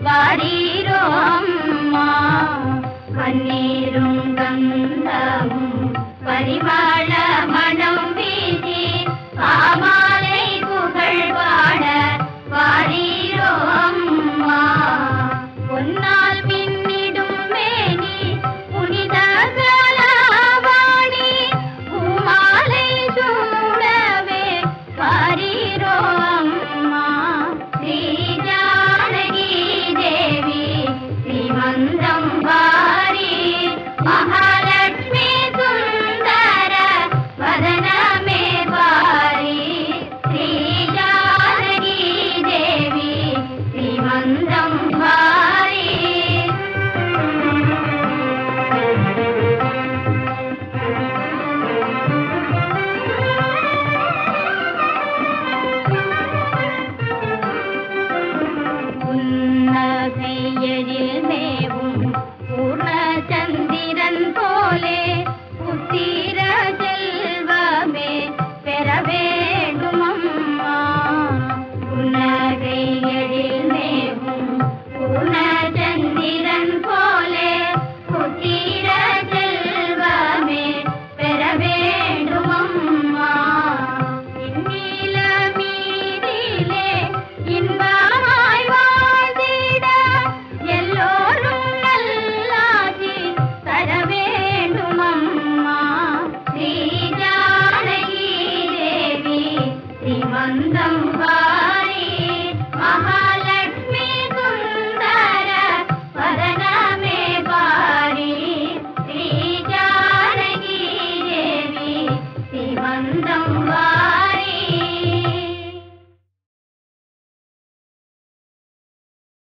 வாரீரோ அம்மா. பன்னீரும் கந்தமும் பரிமள மணம் வீசி பாமாலை புகழ் பாட வாரீரோ அம்மா. பொன்னால் மின்னிடும் மேனி புனித கலாவாணி பூமாலை சூடவே வாரீரோ அம்மா. ஸ்ரீ ஜானகி தேவி ஸ்ரீமந்தம் வாரி மகாலட்சுமி சுந்தர வதனமே வாரி. ஸ்ரீ ஜானகி தேவி ஸ்ரீமந்தம் வாரி. புன்னகையெழில் மேவும் பூர்ண சந்திரன் போலே புத்தி